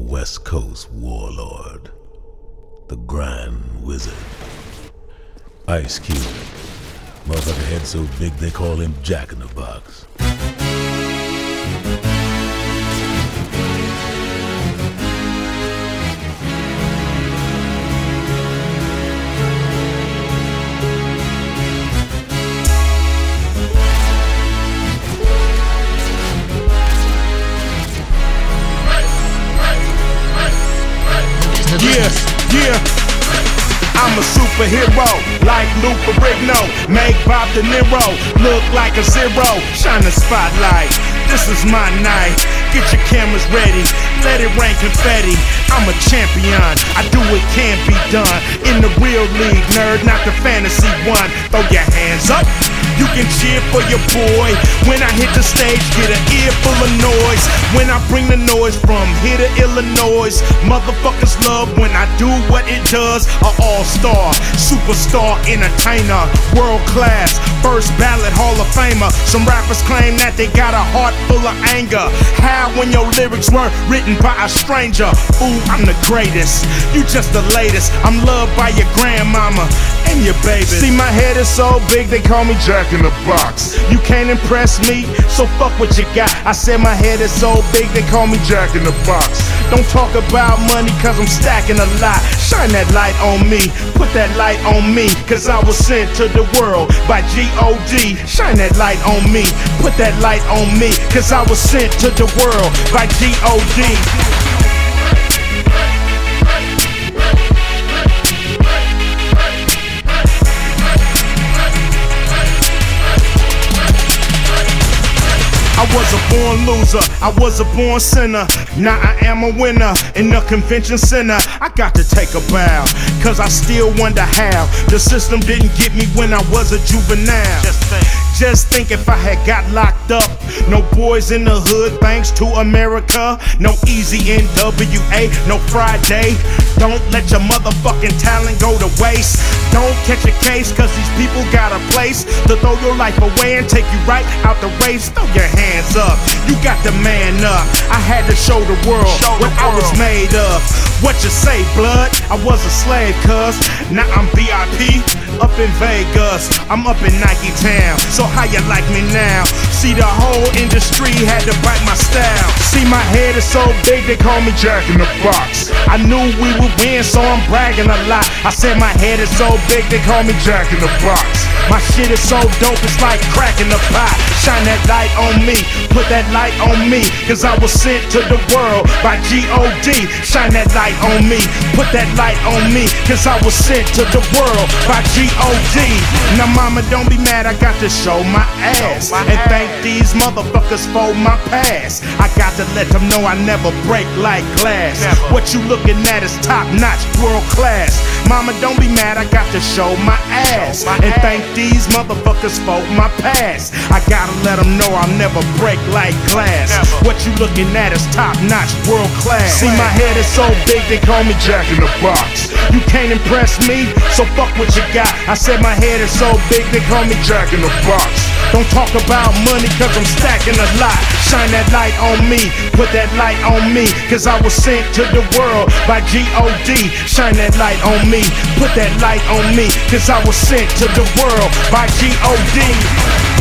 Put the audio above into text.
West Coast warlord, the Grand Wizard, Ice Cube. Motherfucker head so big they call him Jack in the Box. Yeah, I'm a superhero, like Lou Ferrigno, make Bob De Niro look like a zero. Shine the spotlight, this is my night. Get your cameras ready, let it rain confetti. I'm a champion, I do what can be done. In the real league, nerd, not the fantasy one. Throw your hands up, you can cheer for your boy. When I hit the stage, get an ear full of noise. When I bring the noise from here to Illinois, motherfuckers love when I do what it does. A all-star, superstar, entertainer, world class, first ballot Hall of Famer. Some rappers claim that they got a heart full of anger. How when your lyrics weren't written by a stranger? Ooh, I'm the greatest, you just the latest. I'm loved by your grandmama and your baby. See, my head is so big they call me Jack in the Box. You can't impress me, so fuck what you got. I said my head is so big they call me Jack in the Box. Don't talk about money cause I'm stacking a lot. Shine that light on me, put that light on me, cause I was sent to the world by G.O.D. Shine that light on me, put that light on me, cause I was sent to the world by G.O.D. I was a born loser, I was a born sinner. Now I am a winner in the convention center. I got to take a bow, cause I still wonder how the system didn't get me when I was a juvenile. Just think if I had got locked up. No boys in the hood, thanks to America. No easy NWA, no Friday. Don't let your motherfucking talent go to waste. Don't catch a case, cause these people got a place to throw your life away and take you right out the race. Throw your hands up, you got to man up. I had to show the world what I was made of. What you say, blood? I was a slave, cuz now I'm VIP up in Vegas. I'm up in Nike Town, so how you like me now? See, the whole industry had to bite my style. See, my head is so big they call me Jack in the Box. I knew we would win, so I'm bragging a lot. I said my head is so big they call me Jack in the Box. My shit is so dope, it's like cracking the pot. Shine that light on me, put that light on me, cause I was sent to the world by G.O.D. Shine that light on me, put that light on me, cause I was sent to the world by G.O.D. Now mama, don't be mad, I got to show my ass and thank these motherfuckers for my past. I got to let them know I never break like glass. What you looking at is top notch, world class. Mama, don't be mad, I got to show my ass and thank these motherfuckers for my past. I gotta let them know I'll never break like glass. What you looking at is top notch, world class. See, my head is so big they call me Jack in the Box. You can't impress me, so fuck what you got. I said my head is so big they call me Jack in the Box. Don't talk about money cause I'm stacking a lot. Shine that light on me, put that light on me, cause I was sent to the world by G.O.D. Shine that light on me, put that light on me, cause I was sent to the world by G.O.D.